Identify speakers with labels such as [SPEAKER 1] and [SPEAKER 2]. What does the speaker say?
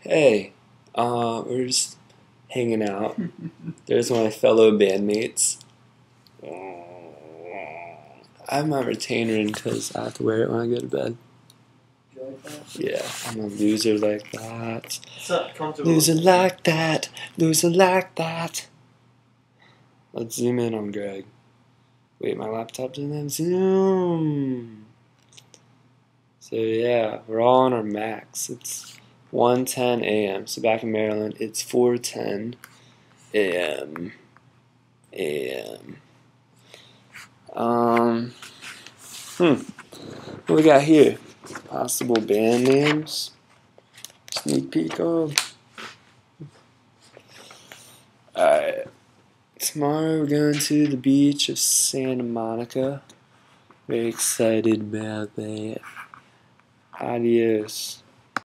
[SPEAKER 1] Hey, we're just hanging out. There's my fellow bandmates. I have my retainer in because I have to wear it when I go to bed.
[SPEAKER 2] You like that?
[SPEAKER 1] Yeah, I'm a loser like that.
[SPEAKER 2] It's not comfortable.
[SPEAKER 1] Loser like that. Loser like that. Let's zoom in on Greg. Wait, my laptop doesn't have zoom. So yeah, we're all on our max. It's 1:10 a.m. So back in Maryland, it's 4:10 a.m. What we got here? Possible band names. Sneak peek of. Alright. Tomorrow we're going to the beach of Santa Monica. Very excited about that. Adios.